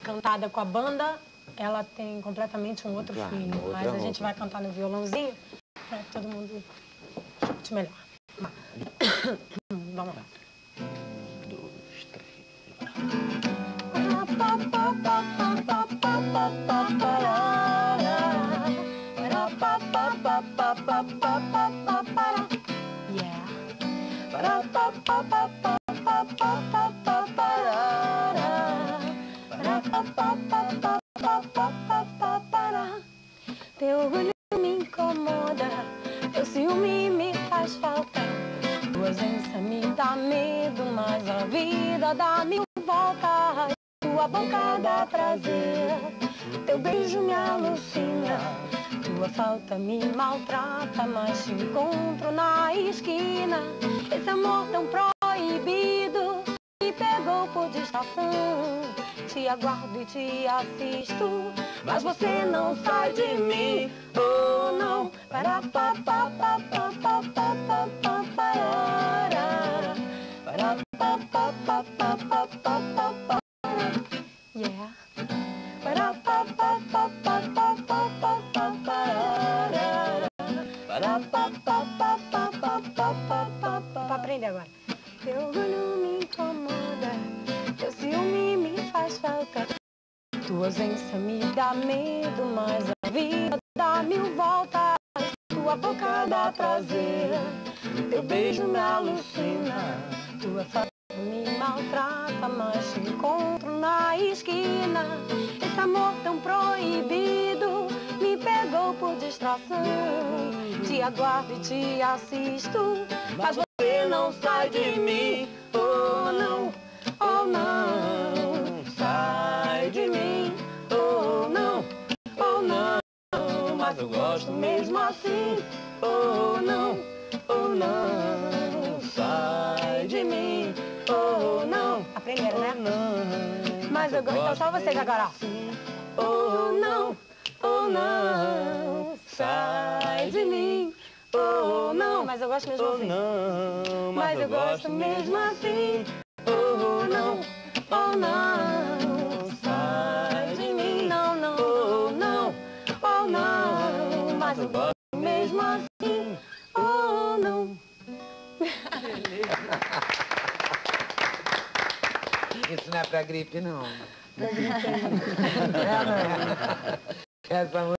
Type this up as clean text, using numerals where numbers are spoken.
cantada com a banda, ela tem completamente um outro feeling. Mas a gente vai cantar no violãozinho para que todo mundo escute melhor. Vamos lá. 1, 2, 3. Teu orgulho me incomoda, teu ciúme me faz falta, tua ausência me dá medo, mas a vida dá mil voltas. Tua boca dá prazer, teu beijo me alucina, tua falta me maltrata, mas te encontro na esquina. Esse amor tão proibido me pegou por distração. Te aguardo e te assisto, mas você não sai de mim. Oh, não. Para pa pa pa pa pa pa pa pa para para pa pa pa pa pa pa pa pa. Yeah. Para pa pa pa pa pa pa pa pa para para pa pa pa pa pa pa pa pa. Para aprender agora. Teu orgulho me incomoda, teu ciúme me faz falta, tua ausência me dá medo, mas a vida dá mil voltas. Tua boca dá prazer, teu beijo me alucina, tua falta me maltrata, mas te encontro na esquina. Esse amor tão proibido me pegou por distração. Te aguardo e te assisto, mas você não sai de mim. Oh, não, oh, não, sai de mim. Oh, não, mas eu gosto mesmo assim. Oh, não, sai de mim. Oh, não. Aprenderam, né? Não, mas eu gosto. Então só vocês agora. Oh, não, sai de mim. Oh, não, mas eu gosto mesmo assim. Não, mas eu gosto mesmo assim. Oh, não, sai de mim. Não, não, mas eu gosto mesmo assim. Oh, não. Isso não é pra gripe, não. Pra gripe, não. Essa